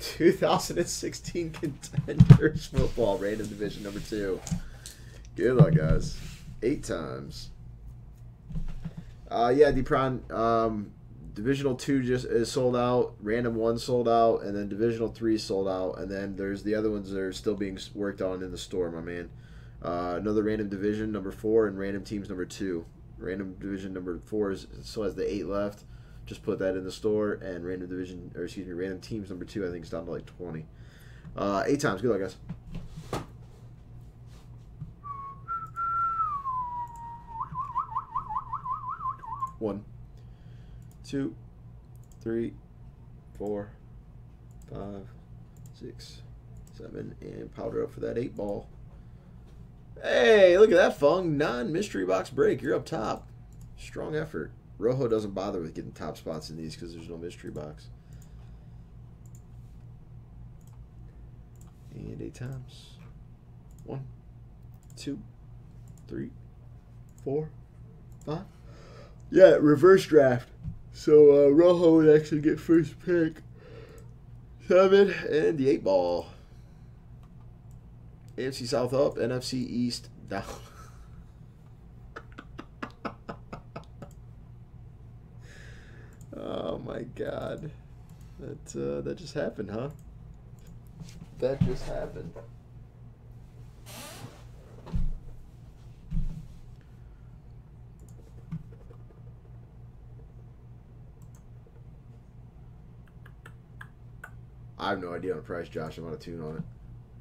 2016 Contenders Football, Random Division number 2. Good luck, guys. 8 times. Yeah, Depron, Divisional 2 just is sold out, Random 1 sold out, and then Divisional 3 sold out, and then there's the other ones that are still being worked on in the store, my man. Another Random Division number 4 and Random Teams number 2. Random Division number 4 still has the 8 left. Just put that in the store, and Random Teams number 2 I think is down to like 20. 8 times. Good luck, guys. One, 2, 3, 4, 5, 6, 7, and powder up for that 8 ball. Hey, look at that, Fung. Non-mystery box break. You're up top. Strong effort. Rojo doesn't bother with getting top spots in these because there's no mystery box. And 8 times. 1, 2, 3, 4, 5. Yeah, reverse draft. So Rojo would actually get first pick. 7 and the 8 ball. AFC South up, NFC East down. Oh my God, that just happened, huh? That just happened. I have no idea on the price, Josh. I'm out of tune on it.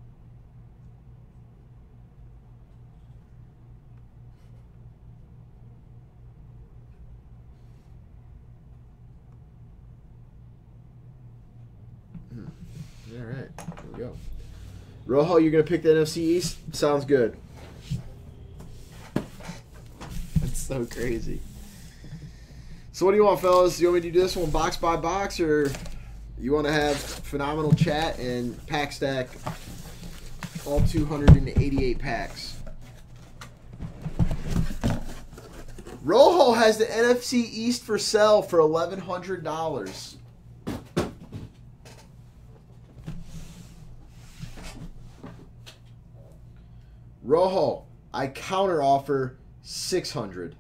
All right, here we go. Rojo, you're going to pick the NFC East? Sounds good. That's so crazy. So what do you want, fellas? You want me to do this one box by box, or you want to have phenomenal chat and pack stack all 288 packs? Rojo has the NFC East for sale for $1,100. Rojo, I counter offer $600.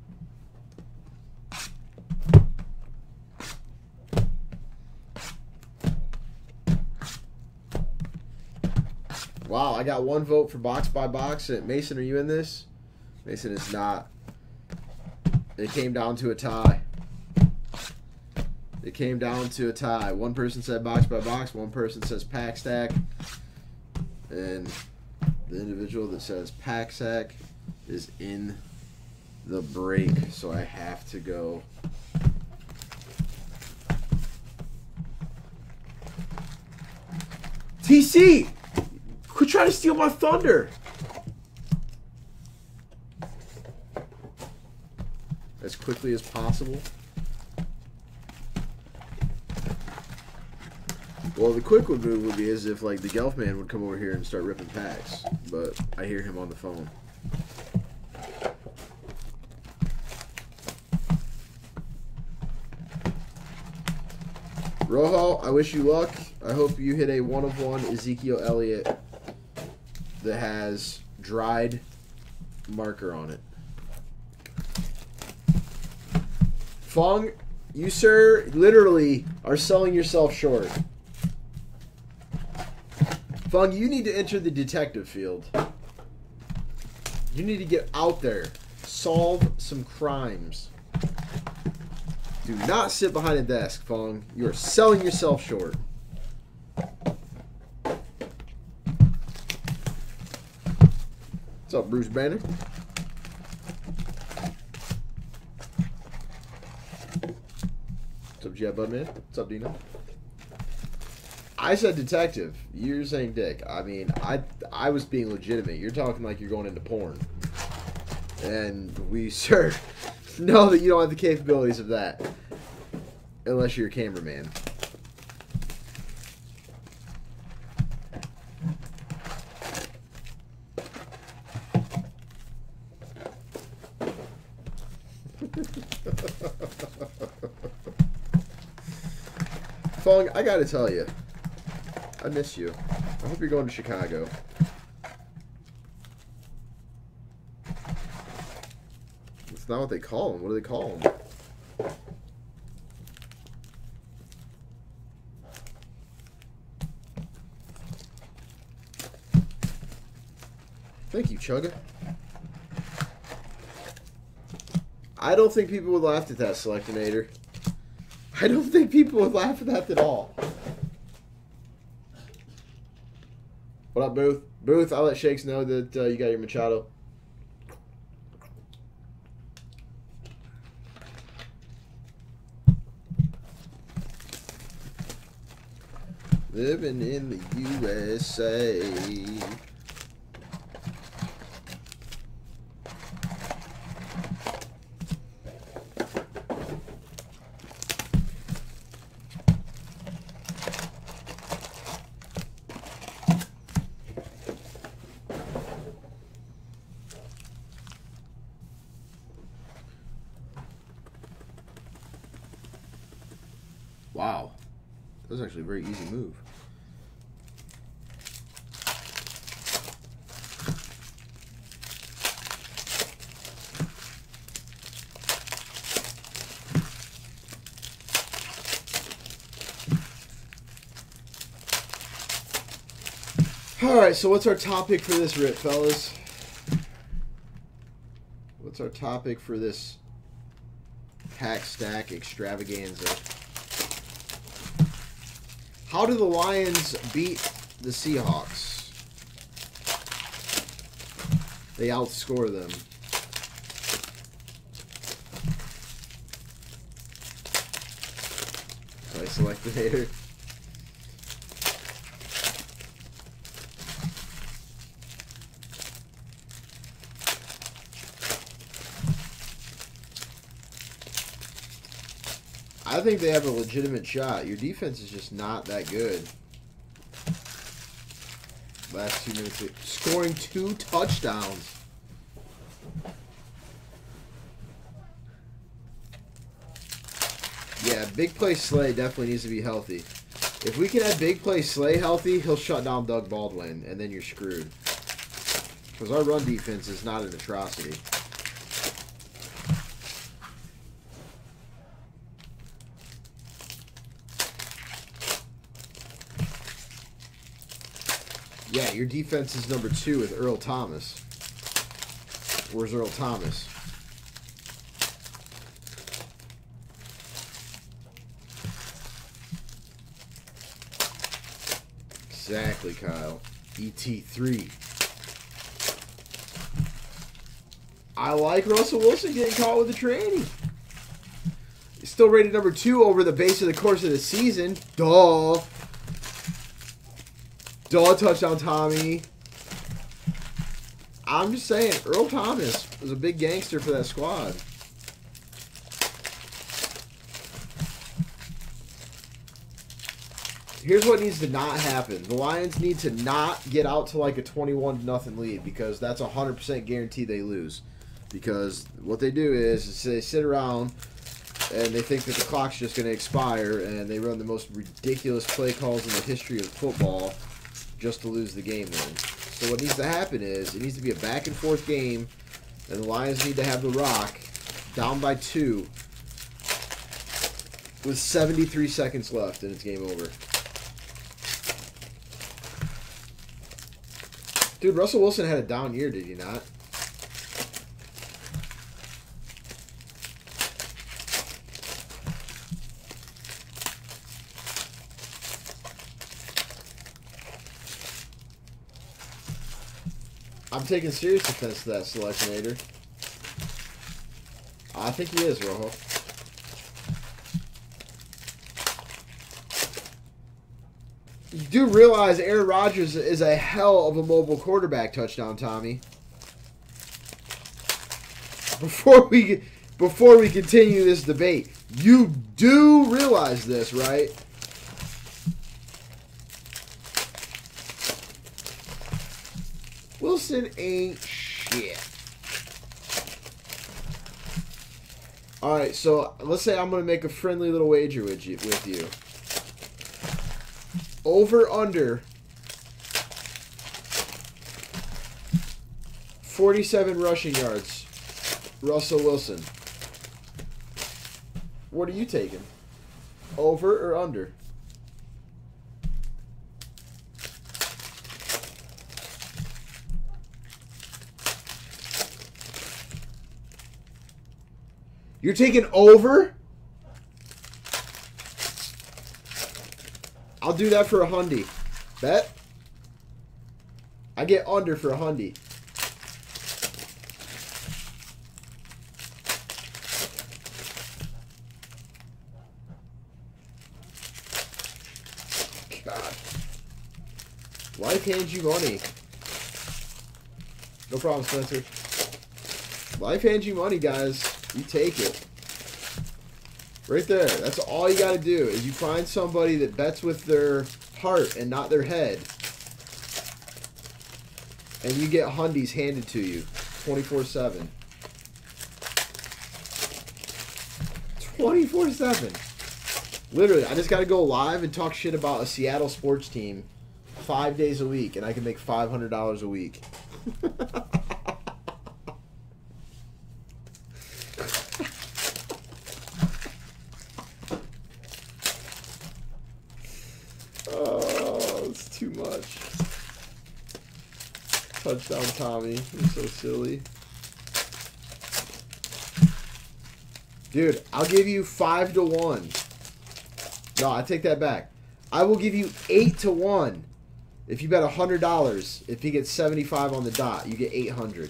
Wow, I got 1 vote for box by box. Mason, are you in this? Mason is not. It came down to a tie. It came down to a tie. One person said box by box. One person says pack stack. And the individual that says pack sack is in the break, so I have to go. TC, quit trying to steal my thunder. As quickly as possible. Well, the quick move would be as if, like, the Gelf man would come over here and start ripping packs. But I hear him on the phone. Rojo, I wish you luck. I hope you hit a 1-of-1 Ezekiel Elliott that has dried marker on it. Fong, you, sir, literally are selling yourself short. Fung, you need to enter the detective field. You need to get out there. Solve some crimes. Do not sit behind a desk, Fung. You are selling yourself short. What's up, Bruce Banner? What's up, Jet Budman? What's up, Dino? I said detective. You're saying dick. I mean, I was being legitimate. You're talking like you're going into porn. And we, sir, know that you don't have the capabilities of that. Unless you're a cameraman. Fong, I gotta tell you. I miss you. I hope you're going to Chicago. It's not what they call them. What do they call them? Thank you, Chugga. I don't think people would laugh at that, Selectinator. I don't think people would laugh at that at all. What up, Booth? Booth, I'll let Shakes know that you got your Machado. Living in the USA. Wow. That was actually a very easy move. Alright, so what's our topic for this rip, fellas? What's our topic for this pack stack extravaganza? How do the Lions beat the Seahawks? They outscore them. So I selected Hater. I think they have a legitimate shot. Your defense is just not that good. Last 2 minutes. Scoring 2 touchdowns. Yeah, Big Play Slay definitely needs to be healthy. If we can have Big Play Slay healthy, he'll shut down Doug Baldwin, and then you're screwed. Because our run defense is not an atrocity. Yeah, your defense is number 2 with Earl Thomas. Where's Earl Thomas? Exactly, Kyle. ET3. I like Russell Wilson getting caught with a tranny. He's still rated number 2 over the base of the course of the season. Duh. Duh, touchdown, Tommy. I'm just saying, Earl Thomas was a big gangster for that squad. Here's what needs to not happen. The Lions need to not get out to like a 21-0 lead because that's 100% guaranteed they lose. Because what they do is they sit around and they think that the clock's just going to expire and they run the most ridiculous play calls in the history of football just to lose the game then. So what needs to happen is it needs to be a back-and-forth game, and the Lions need to have the rock down by 2 with 73 seconds left, and it's game over. Dude, Russell Wilson had a down year, did he not? I'm taking serious offense to that, Selectinator. I think he is, Rojo. You do realize Aaron Rodgers is a hell of a mobile quarterback, touchdown, Tommy. Before we continue this debate, you do realize this, right? Wilson ain't shit. Alright, so let's say I'm going to make a friendly little wager with you. Over under 47 rushing yards. Russell Wilson. What are you taking? Over or under? You're taking over? I'll do that for $100. Bet? I get under for $100. God. Life hands you money. No problem, Spencer. Life hands you money, guys. You take it. Right there. That's all you got to do is you find somebody that bets with their heart and not their head. And you get hundies handed to you 24/7. 24/7. Literally, I just got to go live and talk shit about a Seattle sports team 5 days a week, and I can make $500 a week. Oh, it's too much. Touchdown, Tommy. You're so silly. Dude, I'll give you 5-1. No, I take that back. I will give you 8-1 if you bet $100. If he gets 75 on the dot, you get 800.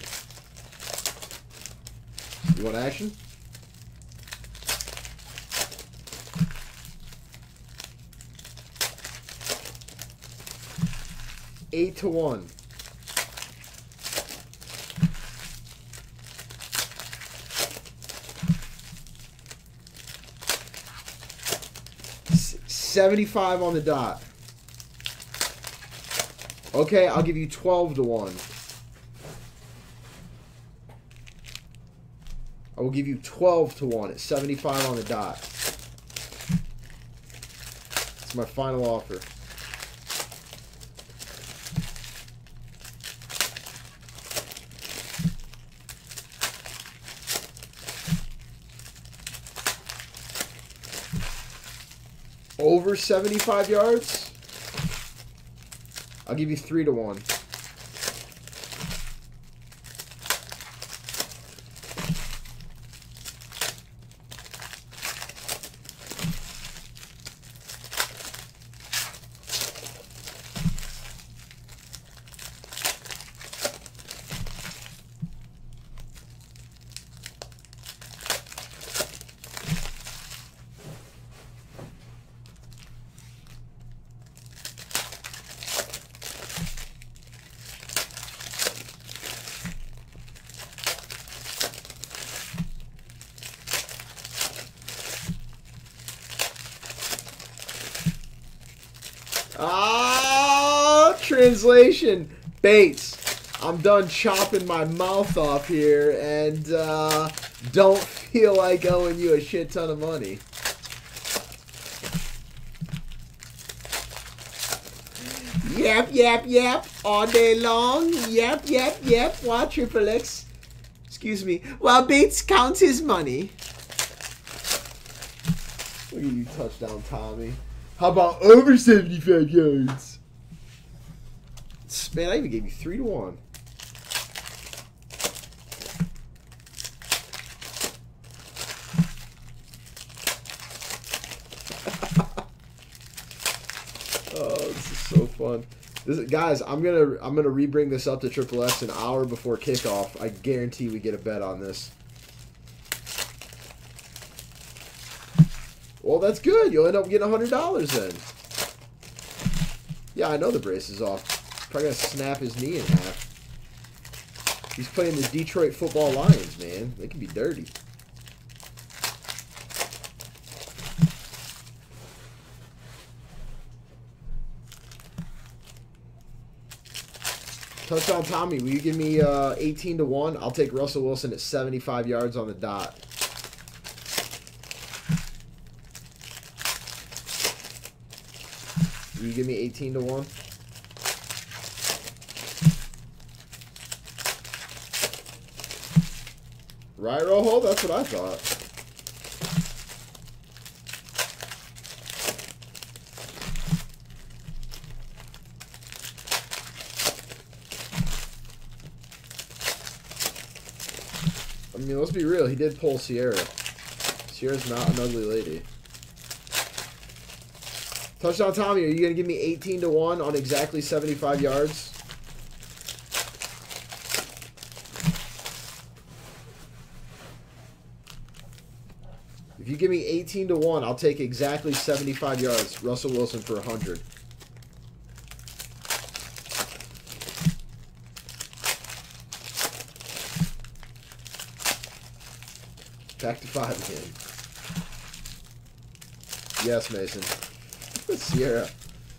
You want action? $8-1. $75 on the dot. Okay, I'll give you 12-1. I will give you 12-1 at 75 on the dot. It's my final offer. Over 75 yards, I'll give you 3-1. Translation, Bates, I'm done chopping my mouth off here and don't feel like owing you a shit ton of money. Yep, yep, yep, all day long. Yep, yep, yep, while Triple X, excuse me, while Bates counts his money. Look at you, touchdown, Tommy. How about over 75 yards? Man, I even gave you 3-1. Oh, this is so fun. Guys, I'm gonna rebring this up to Triple S an hour before kickoff. I guarantee we get a bet on this. Well, that's good. You'll end up getting $100 then. Yeah, I know the brace is off. Probably gonna snap his knee in half. He's playing the Detroit Football Lions, man. They can be dirty. Touchdown, Tommy. Will you give me 18-1? I'll take Russell Wilson at 75 yards on the dot. You give me 18 to 1. Right, Rojo? That's what I thought. I mean, let's be real. He did pull Sierra. Sierra's not an ugly lady. Touchdown Tommy, are you going to give me 18 to 1 on exactly 75 yards? If you give me 18 to 1, I'll take exactly 75 yards. Russell Wilson for 100. Back to 5 again. Yes, Mason. Sierra.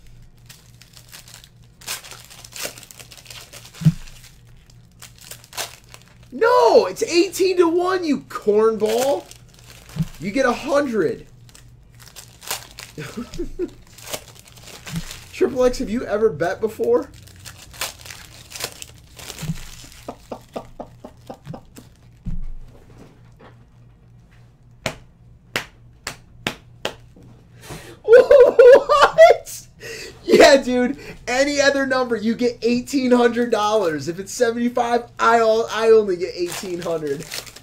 No, it's 18 to 1, you cornball. You get 100. Triple X, have you ever bet before? What? Yeah, dude. Any other number, you get $1,800. If it's 75, I only get 1,800.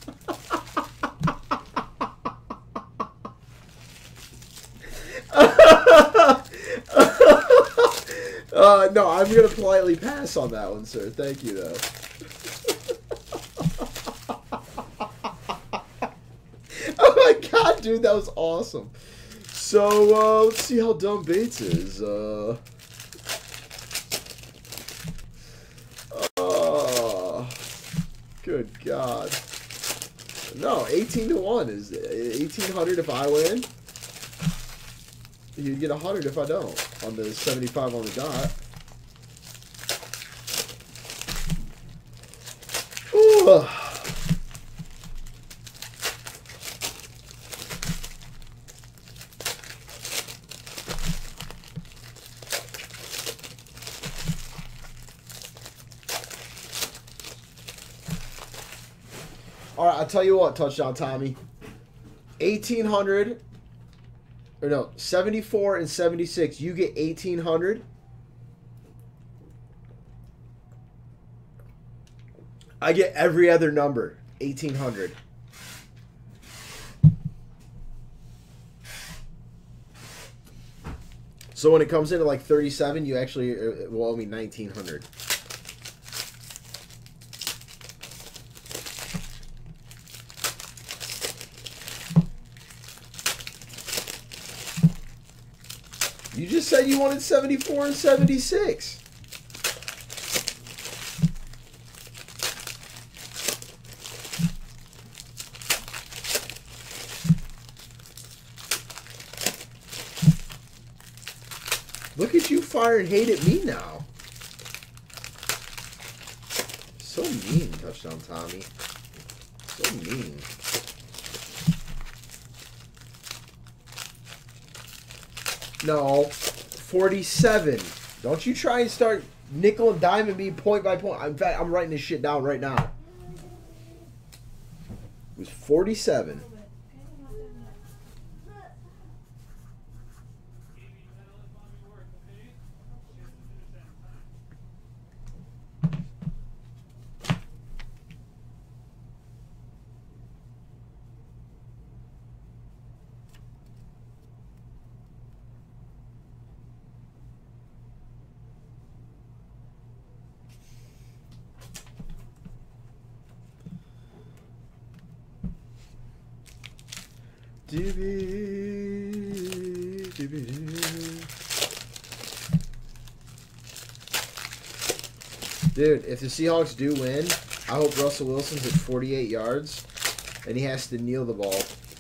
No, I'm gonna politely pass on that one, sir. Thank you, though. Oh my god, dude, that was awesome. So, let's see how dumb Bates is. Good God. No, 18 to 1 is 1,800 if I win. You get 100 if I don't on the 75 on the dot. Ooh. All right, I'll tell you what, Touchdown Tommy. 1,800, or no, 74 and 76. You get 1,800. I get every other number, 1,800. So when it comes into like 37, you actually will owe me 1,900. You just said you wanted 74 and 76. Look at you firing hate at me now. So mean, Touchdown Tommy. So mean. No, 47. Don't you try and start nickel and diming me point by point. In fact, I'm writing this shit down right now. It was 47. Dude, if the Seahawks do win, I hope Russell Wilson's at 48 yards and he has to kneel the ball.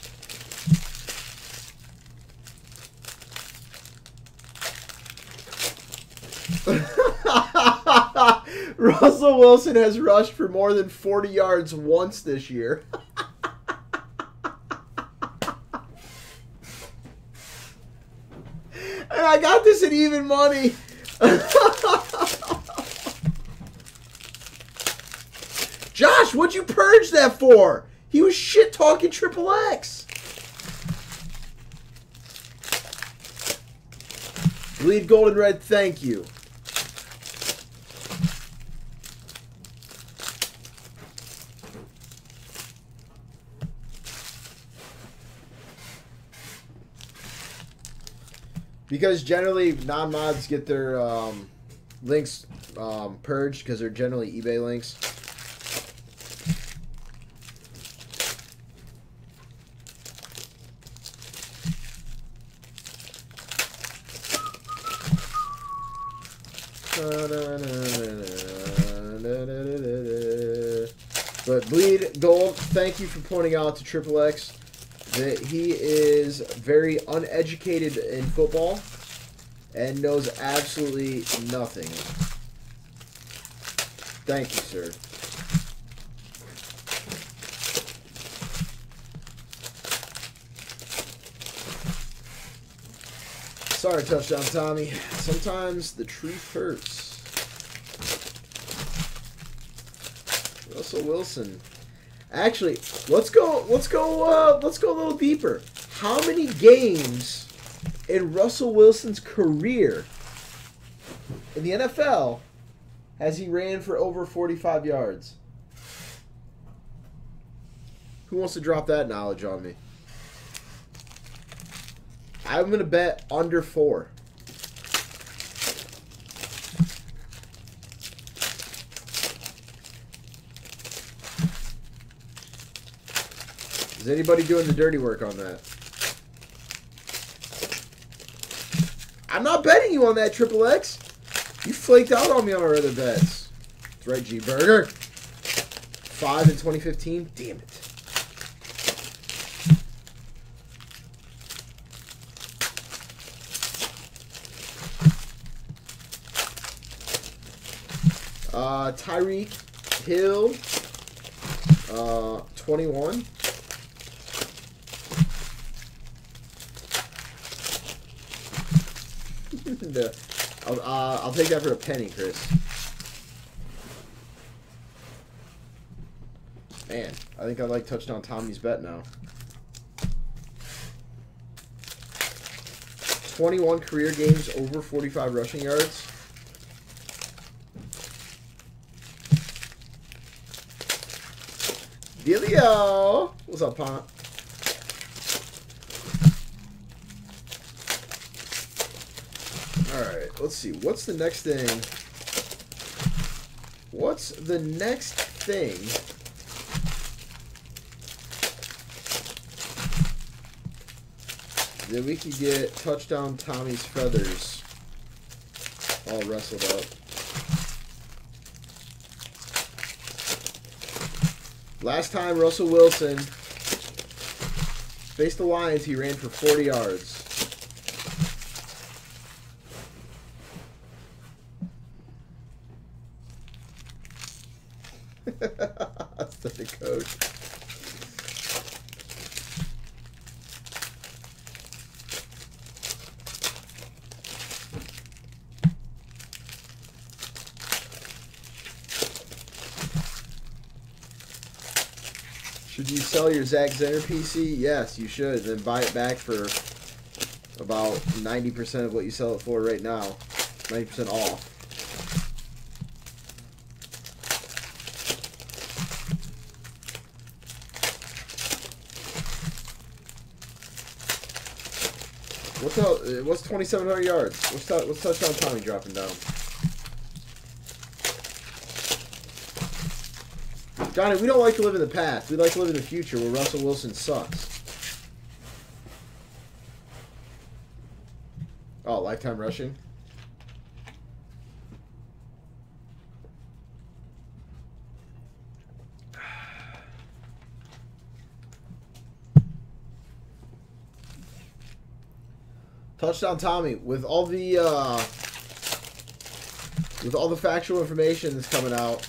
Russell Wilson has rushed for more than 40 yards once this year. And I got this in even money. Josh, what'd you purge that for? He was shit talking Triple X. Bleed Golden Red, thank you. Because generally non-mods get their links purged because they're generally eBay links. But Bleed Gold, thank you for pointing out to Triple X that he is very uneducated in football and knows absolutely nothing. Thank you, sir. Sorry, Touchdown Tommy. Sometimes the truth hurts. Russell Wilson. Actually, let's go a little deeper. How many games in Russell Wilson's career in the NFL has he ran for over 45 yards? Who wants to drop that knowledge on me? I'm going to bet under 4. Is anybody doing the dirty work on that? I'm not betting you on that, Triple X. You flaked out on me on our other bets. That's right, G Burger. 5 in 2015. Damn it. Tyreek Hill, 21. I'll take that for a penny, Chris. Man, I think I like Touchdown Tommy's bet now. 21 career games over 45 rushing yards. Dealio! What's up, Pont? Alright, let's see. What's the next thing? What's the next thing that we could get Touchdown Tommy's feathers all wrestled up? Last time Russell Wilson faced the Lions, he ran for 40 yards. That's the coach. Should you sell your Zach Zenner PC? Yes, you should. Then buy it back for about 90% of what you sell it for right now. 90% off. What's 2,700 yards? What's Touchdown Tommy dropping down? Johnny, we don't like to live in the past. We like to live in the future where Russell Wilson sucks. Oh, lifetime rushing? Touchdown Tommy, with all the factual information that's coming out,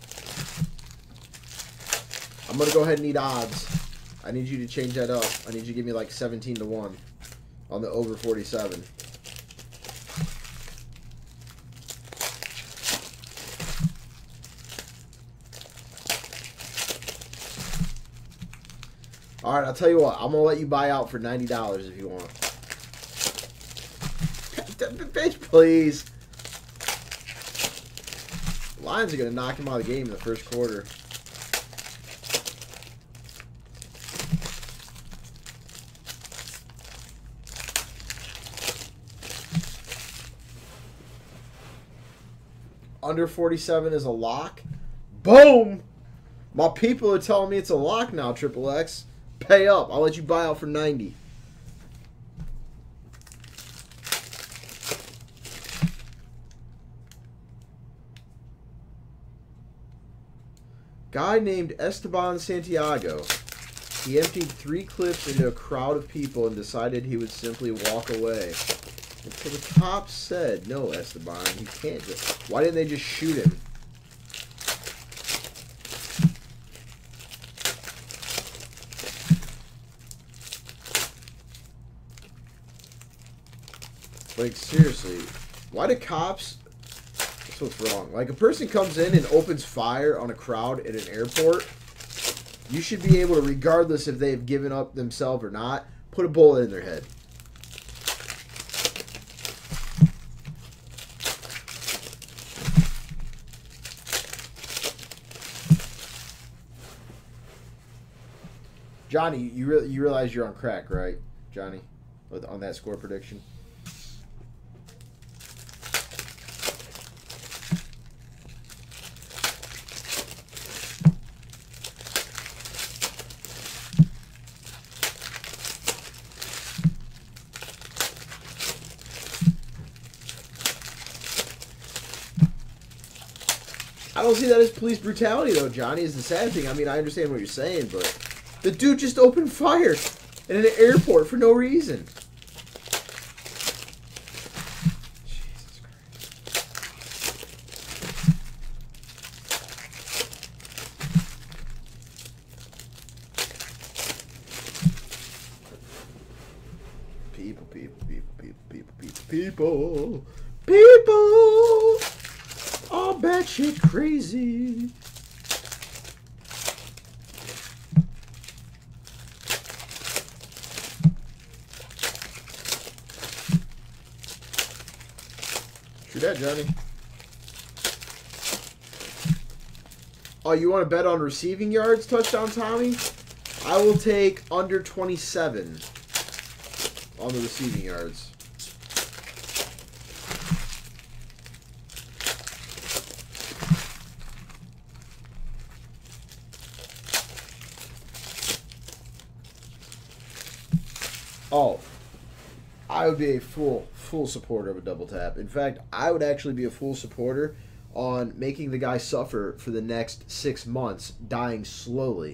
I'm going to go ahead and need odds. I need you to change that up. I need you to give me like 17 to 1 on the over 47. All right, I'll tell you what. I'm gonna let you buy out for $90 if you want. Bitch, please. Lions are gonna knock him out of the game in the first quarter. Under 47 is a lock. Boom! My people are telling me it's a lock now, Triple X. Pay up. I'll let you buy out for 90. Guy named Esteban Santiago. He emptied 3 clips into a crowd of people and decided he would simply walk away. Until the cops said, no, Esteban, you can't just... Why didn't they just shoot him? Like, seriously, why do cops... That's what's wrong. Like, a person comes in and opens fire on a crowd at an airport, you should be able to, regardless if they've given up themselves or not, put a bullet in their head. Johnny, you realize you're on crack, right, Johnny? On that score prediction? I don't see that as police brutality, though, Johnny, is the sad thing. I mean, I understand what you're saying, but the dude just opened fire in an airport for no reason. Jesus Christ. People are batshit crazy. True that, Johnny. Oh, you want to bet on receiving yards, touchdown, Tommy? I will take under 27 on the receiving yards. Oh, I would be a full supporter of a double tap. In fact, I would actually be a full supporter on making the guy suffer for the next 6 months, dying slowly.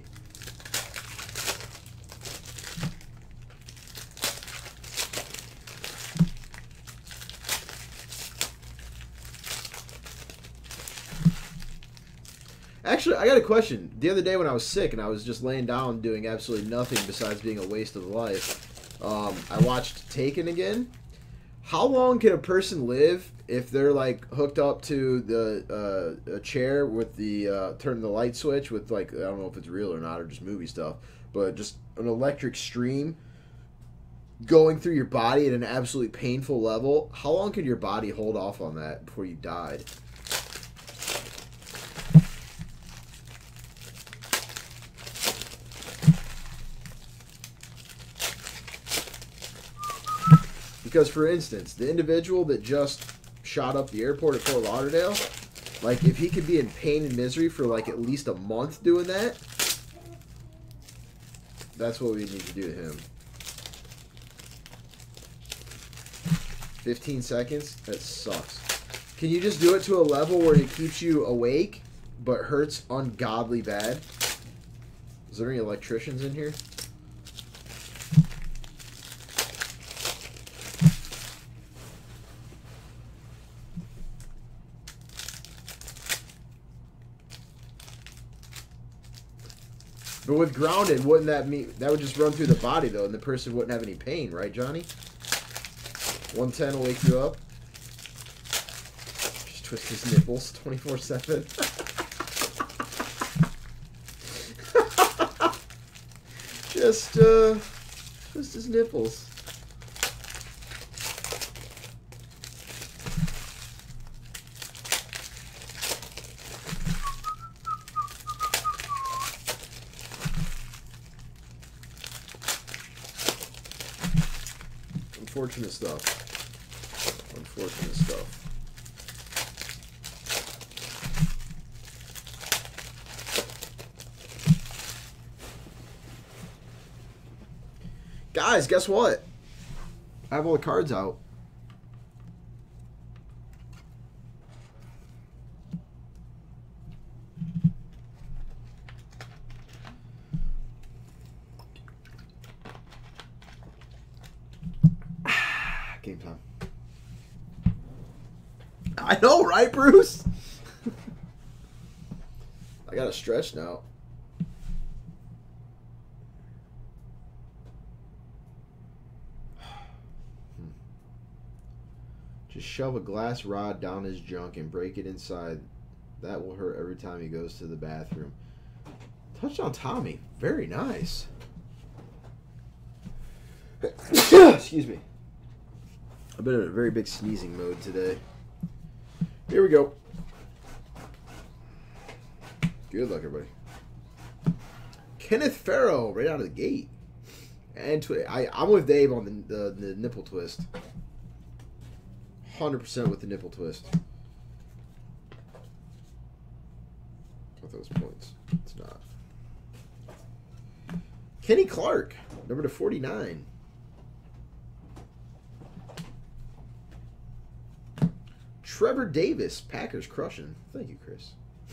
Actually, I got a question. The other day when I was sick and I was just laying down doing absolutely nothing besides being a waste of life, I watched Taken again. How long can a person live if they're like hooked up to the a chair with the turn the light switch with, like, I don't know if it's real or not or just movie stuff, but just an electric stream going through your body at an absolutely painful level? How long could your body hold off on that before you died? Because, for instance, the individual that just shot up the airport at Fort Lauderdale, like, if he could be in pain and misery for, like, at least a month doing that, that's what we need to do to him. 15 seconds? That sucks. Can you just do it to a level where it keeps you awake, but hurts ungodly bad? Is there any electricians in here? But with grounded, wouldn't that mean that would just run through the body, though, and the person wouldn't have any pain, right, Johnny? 110 will wake you up. Just twist his nipples 24/7. Just his nipples. Unfortunate stuff. Unfortunate stuff. Guys, guess what? I have all the cards out. Game time. I know, right, Bruce? I got to stretch now. Just shove a glass rod down his junk and break it inside. That will hurt every time he goes to the bathroom. Touchdown Tommy. Very nice. Excuse me. I've been in a very big sneezing mode today. Here we go. Good luck, everybody. Kenneth Farrow right out of the gate. And I'm with Dave on the nipple twist. 100% with the nipple twist. With those points. It's not. Kenny Clark, number to 49. Trevor Davis, Packers crushing. Thank you, Chris.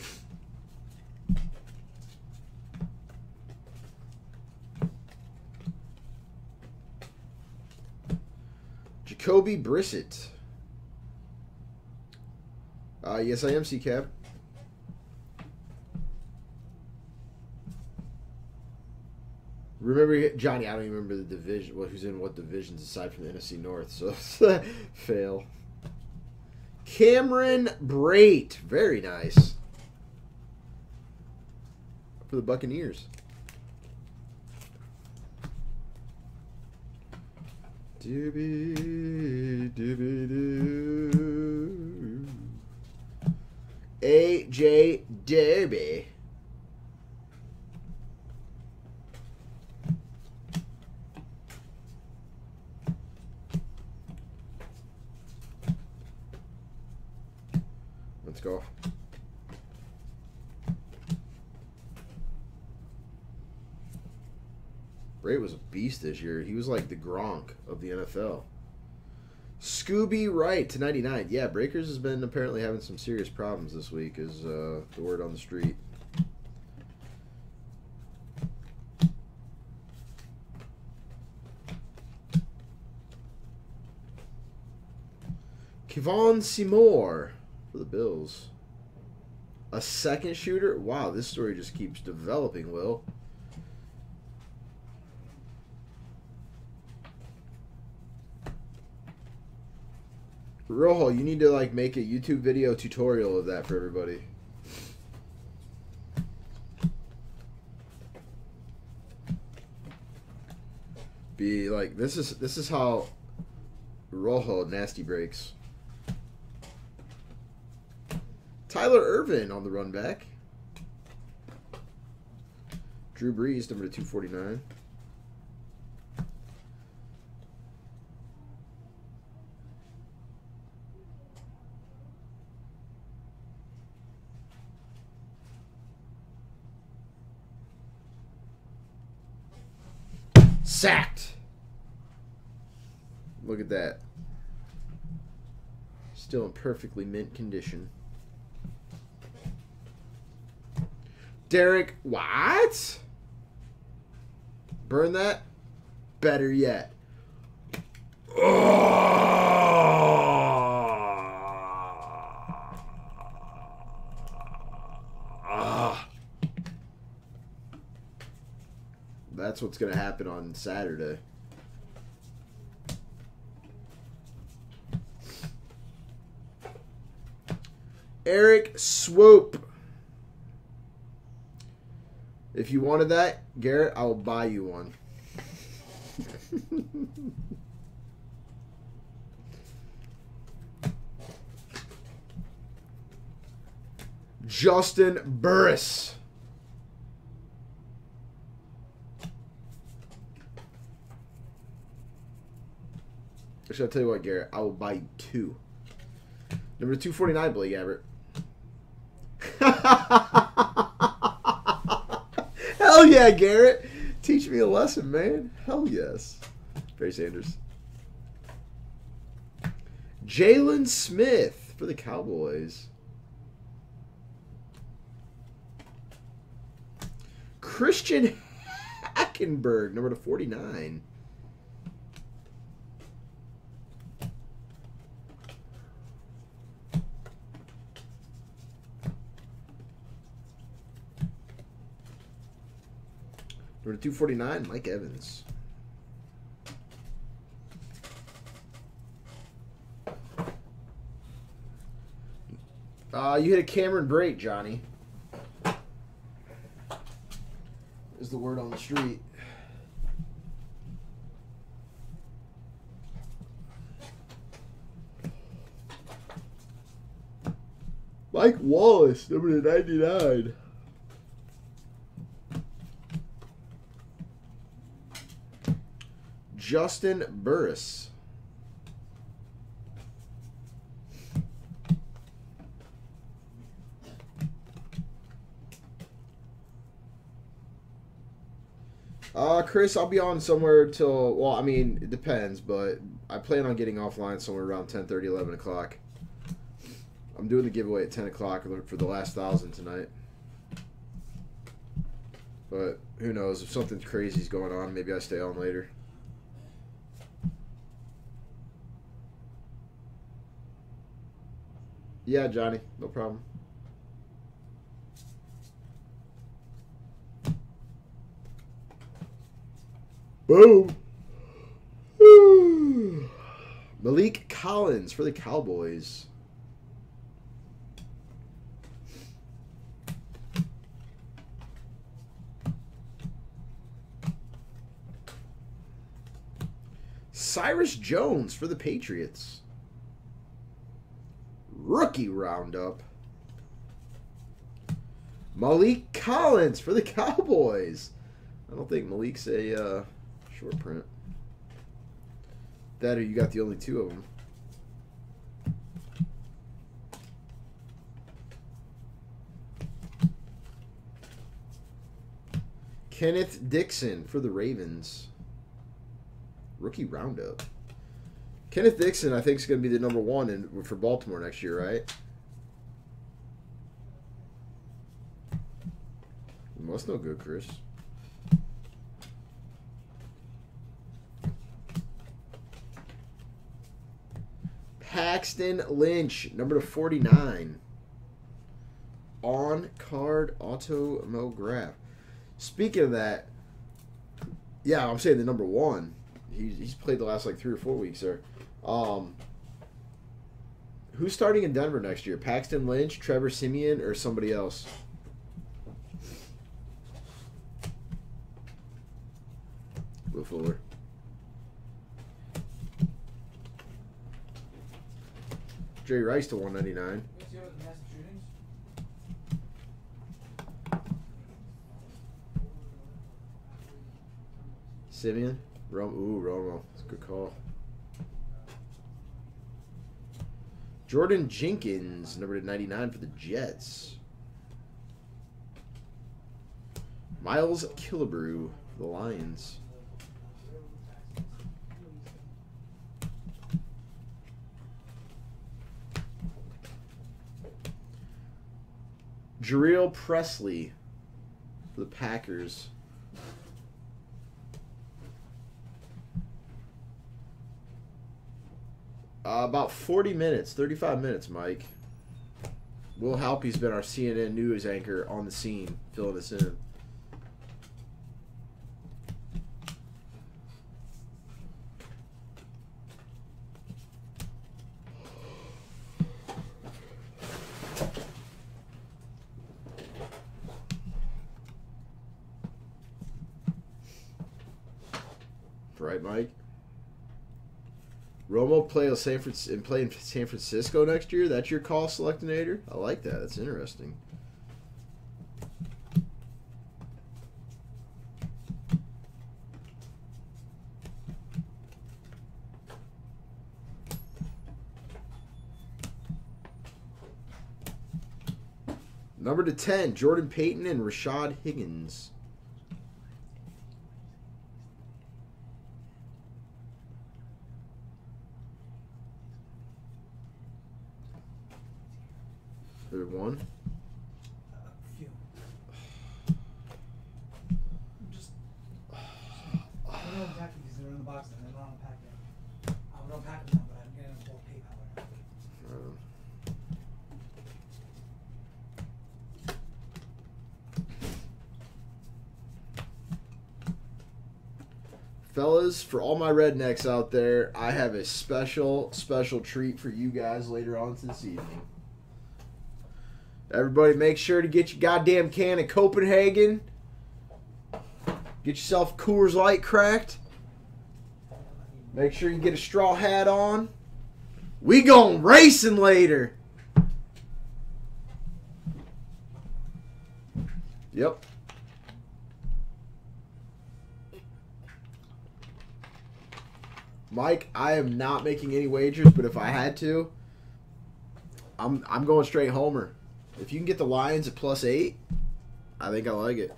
Jacoby Brissett. Yes, I am, C-Cab. Remember, Johnny, I don't even remember the division, who's in what divisions aside from the NFC North, so fail. Cameron Brate. Very nice. For the Buccaneers. Doobie, doobie, doo. A.J. Derby. Let's go. Bray was a beast this year. He was like the Gronk of the NFL. Scooby Wright to 99. Yeah, Breakers has been apparently having some serious problems this week, is the word on the street. Kevon Seymour for the Bills. A second shooter? Wow, this story just keeps developing, Will. Rojo, you need to like make a YouTube video tutorial of that for everybody. Be like, this is how Rojo nasty breaks. Tyler Irvin on the run back. Drew Brees, number 249. Sacked. Look at that. Still in perfectly mint condition. Derek, what? Burn that? Better yet. That's what's going to happen on Saturday. Eric Swope. If you wanted that, Garrett, I will buy you one. Justin Burris. Actually, I'll tell you what, Garrett. I will buy you 2. Number 249, Blake Abbott. Hell yeah, Garrett. Teach me a lesson, man. Hell yes. Barry Sanders. Jalen Smith for the Cowboys. Christian Hackenberg, number 49. Number 249, Mike Evans. You hit a Cameron Brate, Johnny. Is the word on the street. Mike Wallace, number 99. Justin Burris. Chris, I'll be on somewhere till, well, I mean, it depends, but I plan on getting offline somewhere around 10:30, 11 o'clock. I'm doing the giveaway at 10 o'clock for the last 1,000 tonight. But who knows, if something crazy's going on, maybe I stay on later. Yeah, Johnny, no problem. Boom. Malik Collins for the Cowboys. Cyrus Jones for the Patriots. Rookie roundup. Malik Collins for the Cowboys. I don't think Malik's a short print. That or you got the only 2 of them. Kenneth Dixon for the Ravens. Rookie roundup. Kenneth Dixon, I think, is going to be the number 1 for Baltimore next year, right? Well, that's no good, Chris. Paxton Lynch, number 49. On-card automograph. Speaking of that, yeah, I'm saying the number 1. He's played the last like 3 or 4 weeks there. Who's starting in Denver next year? Paxton Lynch, Trevor Siemian, or somebody else? Will Fuller. Jerry Rice to 199. Simeon? Romo. That's a good call. Jordan Jenkins, number 99 for the Jets. Miles Killebrew for the Lions. Jarrell Presley for the Packers. About 40 minutes, 35 minutes, Mike. Will Halpy's been our CNN news anchor on the scene, filling us in. Right right, Mike? Romo play in San Francisco next year? That's your call, Selectinator? I like that. That's interesting. Number to 10, Jordan Payton and Rashad Higgins. There one. A few. Just I don't know exactly because they're in the box and they're not unpacked yet. I would unpack them now, but I'm getting a full PayPal right now. Fellas, for all my rednecks out there, I have a special treat for you guys later on this evening. Everybody make sure to get your goddamn can of Copenhagen. Get yourself Coors Light cracked. Make sure you get a straw hat on. We going racing later. Yep. Mike, I am not making any wagers, but if I had to, I'm going straight homer. If you can get the Lions at +8, I think I like it.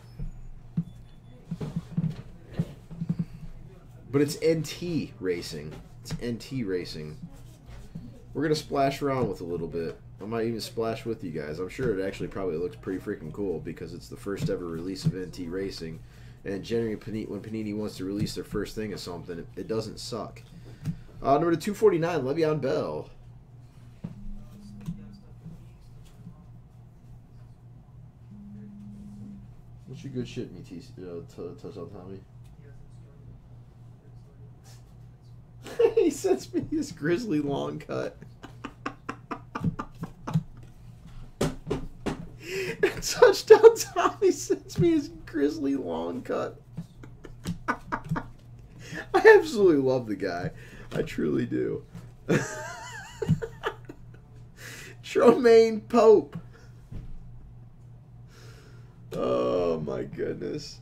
But it's NT racing. It's NT racing. We're going to splash around with a little bit. I might even splash with you guys. I'm sure it actually probably looks pretty freaking cool because it's the first ever release of NT racing. And generally, when Panini wants to release their first thing of something, it doesn't suck. Number 249, Le'Veon Bell. What's your good shit, me, touchdown Tommy? He sends me his grizzly long cut. Touchdown Tommy sends me his grizzly long cut. I absolutely love the guy. I truly do. Tromaine Pope. Oh my goodness.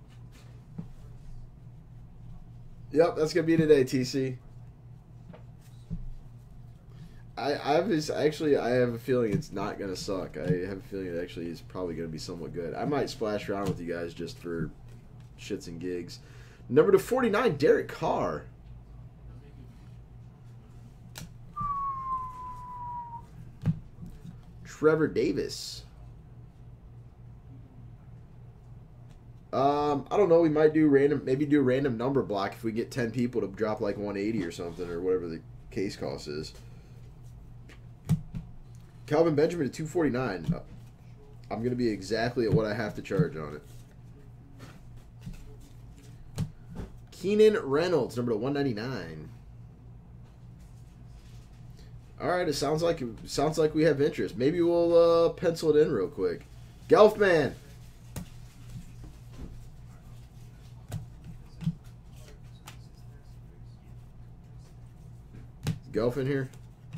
Yep, that's gonna be today, TC. I have a feeling it's not gonna suck. I have a feeling it actually is probably gonna be somewhat good. I might splash around with you guys just for shits and gigs. Number 249, Derek Carr. Trevor Davis. I don't know. We might do random number block if we get 10 people to drop like 180 or something or whatever the case cost is. Calvin Benjamin at 249. I'm going to be exactly at what I have to charge on it. Keenan Reynolds, number 199. All right, it sounds like we have interest. Maybe we'll pencil it in real quick. Gelfman. Gelf in here.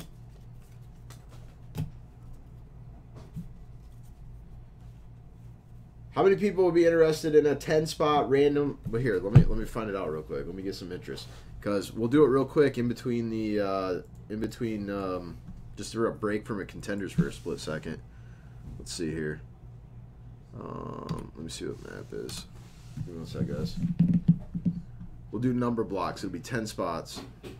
How many people would be interested in a 10-spot random? But here, let me find it out real quick. Let me get some interest because we'll do it real quick in between the just a break from a contenders for a split second. Let's see here. Let me see what map is. Give me one sec, guys. We'll do number blocks. It'll be 10 spots.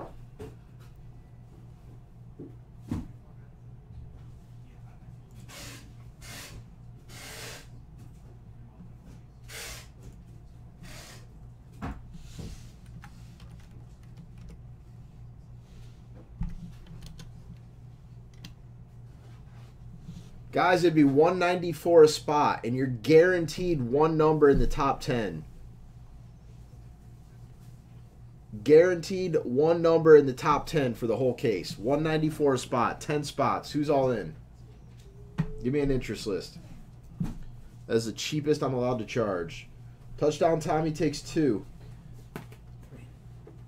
Guys, it'd be 194 a spot, and you're guaranteed one number in the top 10. Guaranteed one number in the top 10 for the whole case. 194 a spot, 10 spots. Who's all in? Give me an interest list. That's the cheapest I'm allowed to charge. Touchdown Tommy takes 2.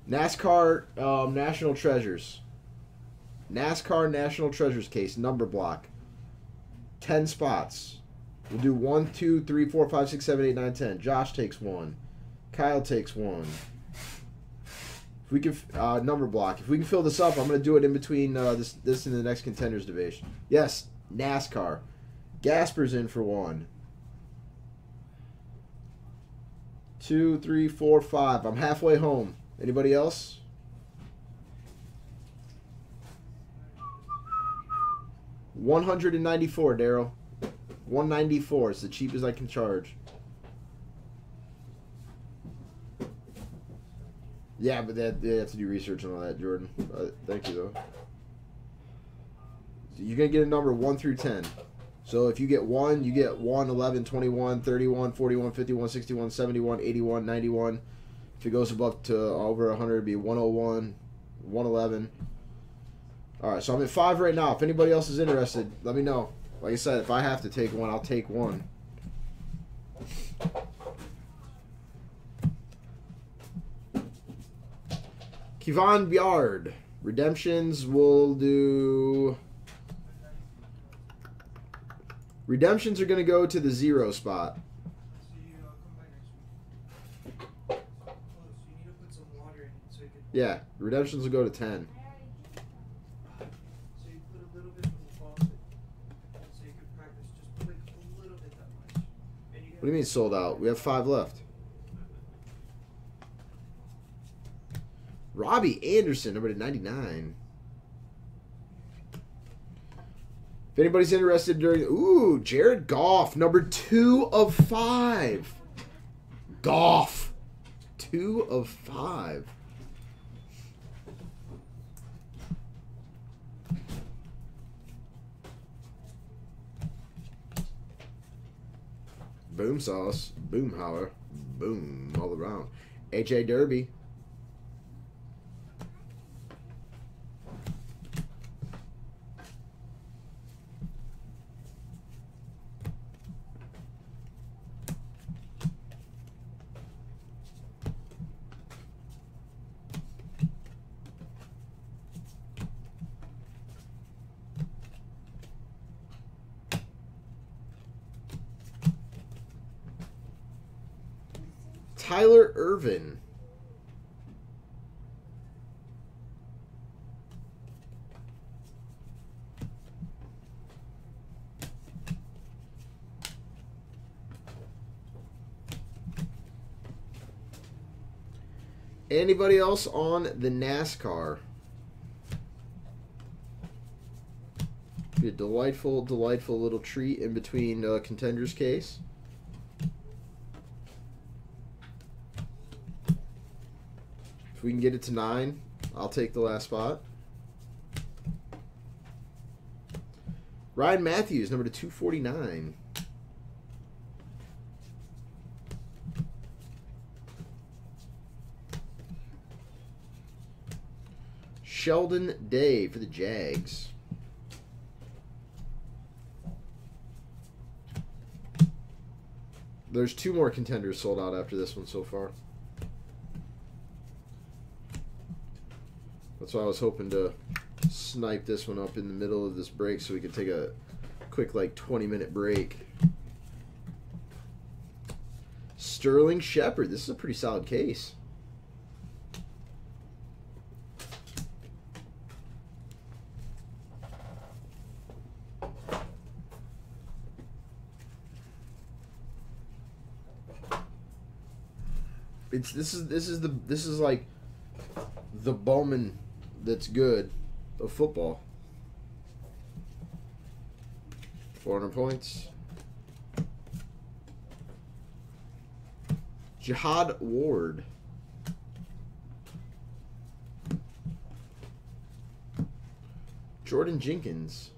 NASCAR National Treasures. NASCAR National Treasures case, number block. 10 spots. We'll do 1, 2, 3, 4, 5, 6, 7, 8, 9, 10. Josh takes 1. Kyle takes 1. If we can number block. If we can fill this up, I'm going to do it in between this and the next contenders division. Yes, NASCAR. Gasper's in for 1. 2, 3, 4, 5. I'm halfway home. Anybody else? $194, Daryl. $194. It's the cheapest I can charge. Yeah, but they have to do research on all that, Jordan. Thank you, though. So you're going to get a number 1 through 10. So if you get 1, you get 1, 11, 21, 31, 41, 51, 61, 71, 81, 91. If it goes above to over 100, it'd be 101, 111. All right, so I'm at 5 right now. If anybody else is interested, let me know. Like I said, if I have to take one, I'll take one. Kevon Byard. Redemptions, we'll do... Redemptions are going to go to the 0 spot. Yeah, redemptions will go to 10. So you put a little bit from the faucet, so you can practice just like a little bit that much. And you What do you mean sold out? We have 5 left. Robbie Anderson, number 99. If anybody's interested during... Ooh, Jared Goff, number 2 of 5. Goff. 2 of 5. Boom sauce. Boom holler. Boom all around. H.A. Derby. Tyler Irvin. Anybody else on the NASCAR? Be a delightful, delightful little treat in between contenders case. If we can get it to 9, I'll take the last spot. Ryan Matthews, number 249. Sheldon Day for the Jags. There's 2 more contenders sold out after this one so far. That's why I was hoping to snipe this one up in the middle of this break so we could take a quick, like, 20-minute break. Sterling Shepard. This is a pretty solid case. This is like the Bowman that's good of football. 400 points. Jihad Ward. Jordan Jenkins.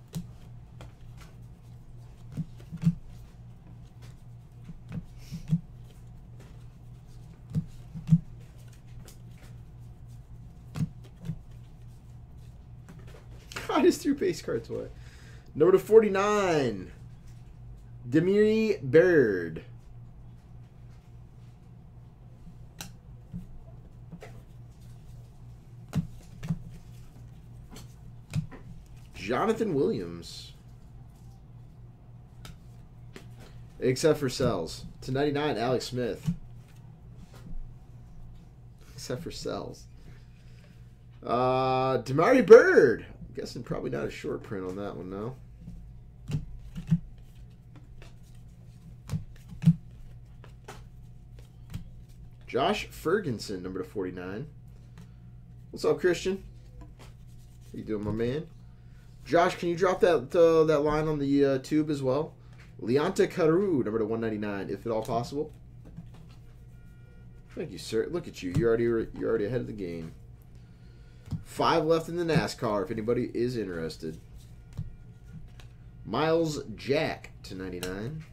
I just threw base cards away. Number 49. Demiri Bird. Jonathan Williams. Except for Sells. To 99, Alex Smith. Except for Sells. Damari Bird. I'm guessing probably not a short print on that one, no. Josh Ferguson, number to 49. What's up, Christian? How you doing, my man? Josh, can you drop that line on the tube as well? Leonta Carew, number to 199, if at all possible. Thank you, sir. Look at you. You're already ahead of the game. 5 left in the NASCAR, if anybody is interested. Miles Jack to 99.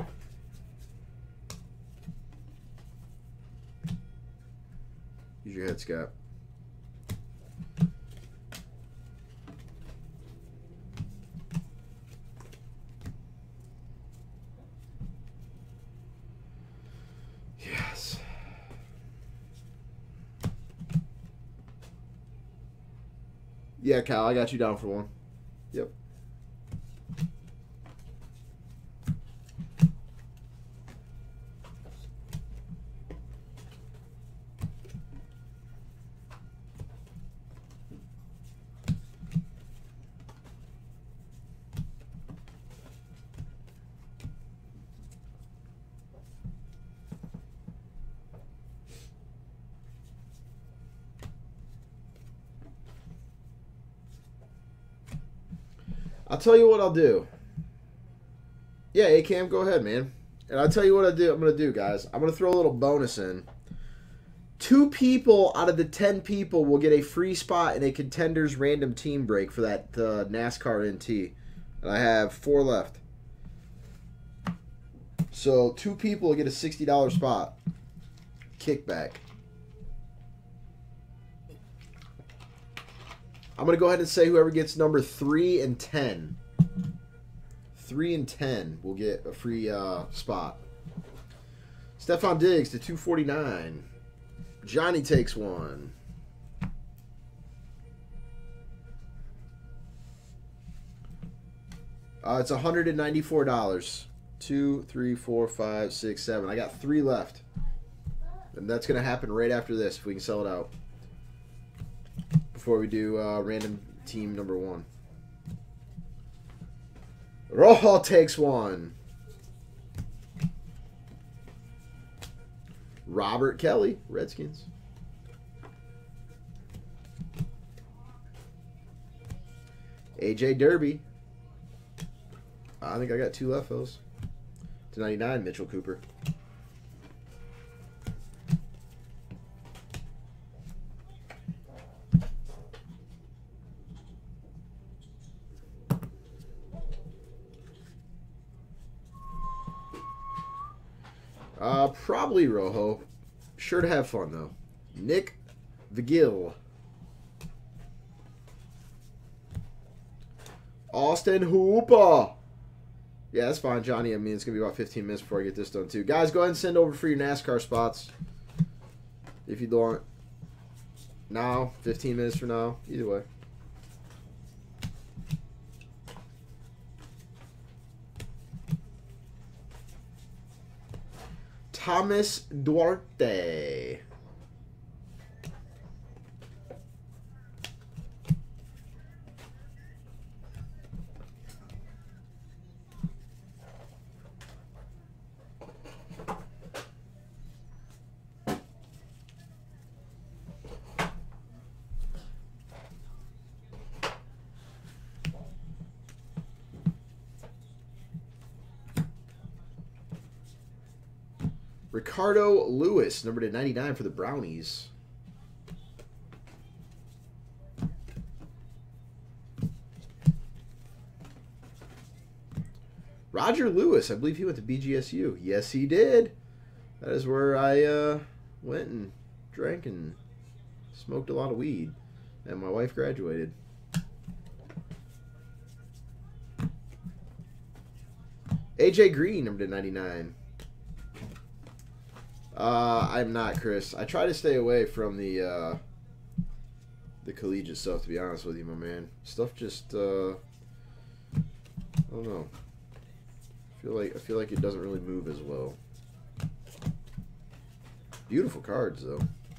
Use your head, Scott. Yes. Yeah, Kyle, I got you down for one. Yep. I'll tell you what I'll do. Yeah, A-Cam, go ahead, man. And I'll tell you what I'm going to do, guys. I'm going to throw a little bonus in. 2 people out of the 10 people will get a free spot in a Contenders random team break for that NASCAR NT. And I have 4 left. So 2 people will get a $60 spot. Kickback. I'm going to go ahead and say whoever gets number 3 and 10. 3 and 10 will get a free spot. Stephon Diggs to 249. Johnny takes one. It's $194. 2, 3, 4, 5, 6, 7. I got 3 left. And that's going to happen right after this if we can sell it out. Before we do random team number 1. Rojo takes one. Robert Kelly, Redskins. AJ Derby. I think I got 2 left, fellas. To 99, Mitchell Cooper. Probably Rojo. Sure to have fun, though. Nick Vigil. Austin Hooper. Yeah, that's fine, Johnny. I mean, it's going to be about 15 minutes before I get this done, too. Guys, go ahead and send over for your NASCAR spots. If you want. Now, 15 minutes from now. Either way. Thomas Duarte. Ricardo Lewis, number to 99 for the Brownies. Roger Lewis, I believe he went to BGSU. Yes, he did. That is where I went and drank and smoked a lot of weed. And my wife graduated. AJ Green, number to 99. I'm not, Chris. I try to stay away from the the collegiate stuff, to be honest with you, my man. Stuff just I don't know. I feel like it doesn't really move as well. Beautiful cards though.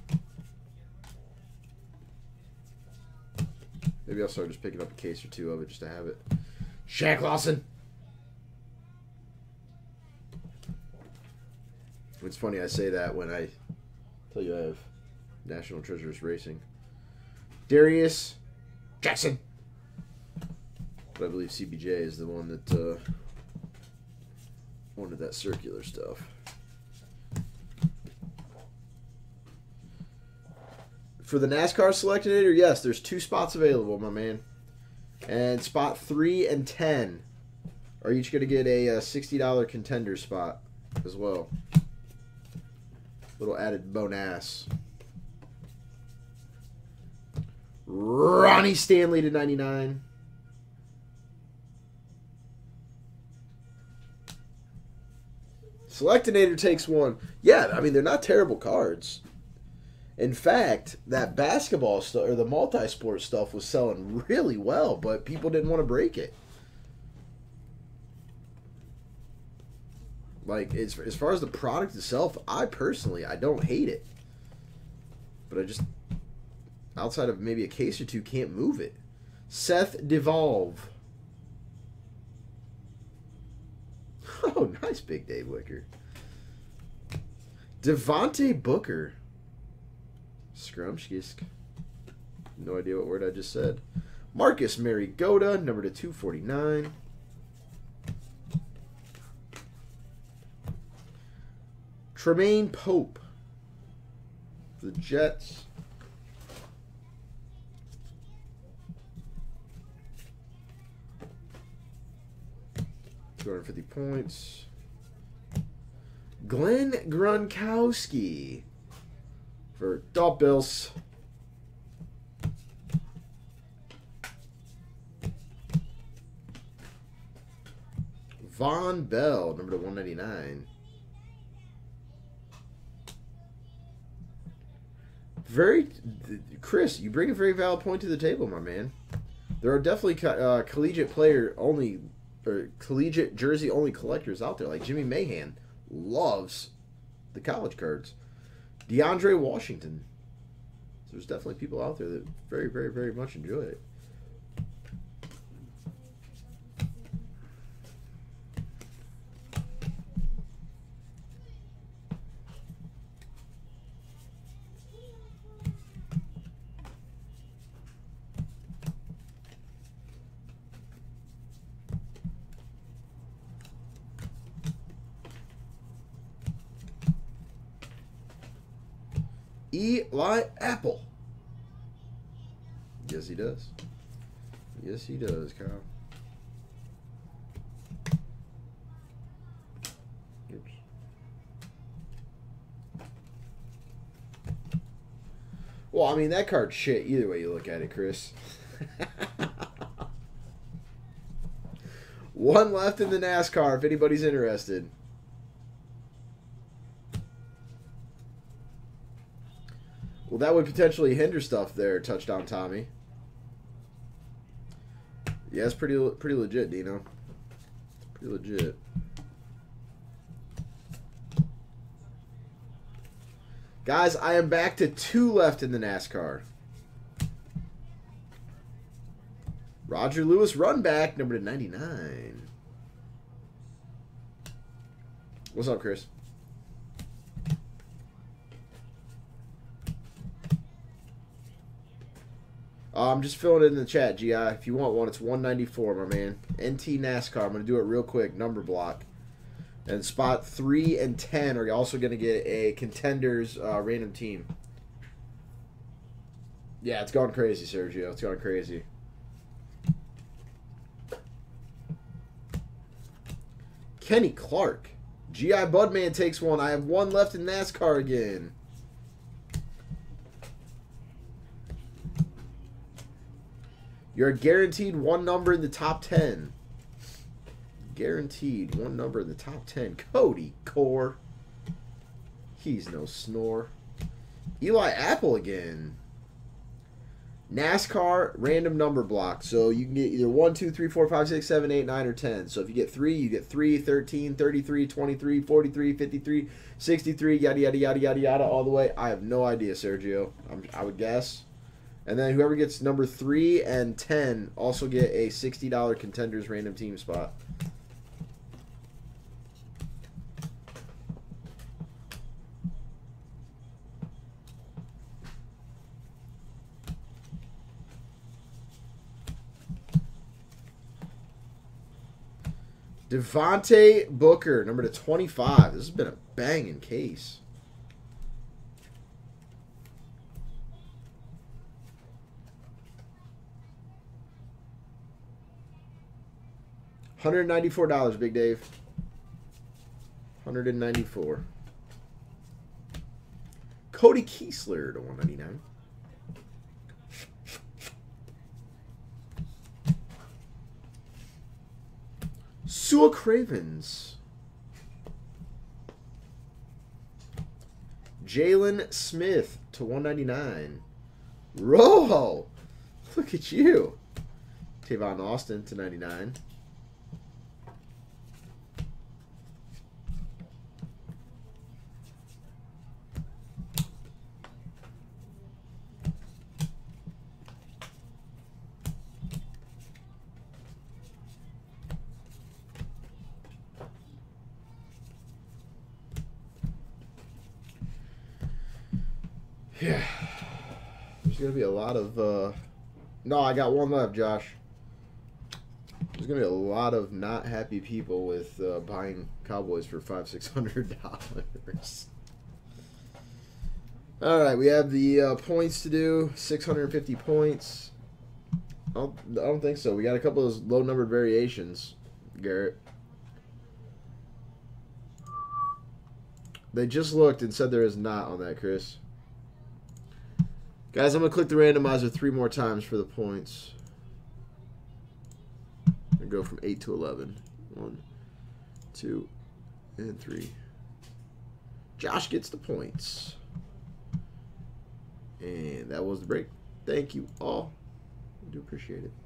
Maybe I'll start just picking up a case or two of it just to have it. Shaq Lawson. It's funny I say that when I tell you I have National Treasures Racing. Darius Jackson. But I believe CBJ is the one that wanted that circular stuff. For the NASCAR Selectinator, yes, there's 2 spots available, my man. And spot 3 and 10 are each going to get a $60 contender spot as well. Little added bonus. Ronnie Stanley to 99. Selectinator takes 1. Yeah, I mean, they're not terrible cards. In fact, that basketball stuff, or the multi-sport stuff, was selling really well, but people didn't want to break it. Like, as far as the product itself, I don't hate it. But I just, outside of maybe a case or two, can't move it. Seth Devolve. Oh, nice Big Dave Wicker. Devontae Booker. Scrumpskisk. No idea what word I just said. Marcus Mariota, number to 249. Tremaine Pope. The Jets. $250 points. Glenn Gronkowski for Dolph Bills. Von Bell, number to 199. Chris, you bring a very valid point to the table, my man. There are definitely collegiate player only, or collegiate jersey only collectors out there. Like Jimmy Mahan loves the college cards. DeAndre Washington. So there's definitely people out there that very, very, very much enjoy it. Eli Apple. Yes, he does. Yes, he does, Kyle. Oops. Well, I mean, that card's shit either way you look at it, Chris. One left in the NASCAR if anybody's interested. Well, that would potentially hinder stuff there, Touchdown Tommy. Yeah, it's pretty legit, Dino. Pretty legit. Guys, I am back to 2 left in the NASCAR. Roger Lewis, run back, number to 99. What's up, Chris? I'm just filling it in the chat, GI. If you want one, it's 194, my man. NT NASCAR. I'm going to do it real quick. Number block. And spot 3 and 10 are also going to get a Contenders random team. Yeah, it's gone crazy, Sergio. It's gone crazy. Kenny Clark. GI Budman takes one. I have 1 left in NASCAR again. You're guaranteed 1 number in the top 10. Guaranteed 1 number in the top 10. Cody Core. He's no snore. Eli Apple again. NASCAR random number block. So you can get either 1, 2, 3, 4, 5, 6, 7, 8, 9, or 10. So if you get 3, you get 3, 13, 33, 23, 43, 53, 63, yada, yada, yada, yada, yada, all the way. I have no idea, Sergio. I would guess. And then whoever gets number 3 and 10 also get a $60 Contenders random team spot. Devontae Booker, number to 25. This has been a banging case. $194, Big Dave. 194. Cody Kiesler to 199. Sua Cravens. Jalen Smith to 199. Rojo. Look at you. Tavon Austin to 99. Yeah. There's going to be a lot of... No, I got one left, Josh. There's going to be a lot of not happy people with buying Cowboys for $500-$600. All right, we have the points to do. 650 points. I don't think so. We got a couple of those low-numbered variations, Garrett. They just looked and said there is not on that, Chris. Guys, I'm going to click the randomizer 3 more times for the points. And go from 8 to 11. 1, 2, and 3. Josh gets the points. And that was the break. Thank you all. I do appreciate it.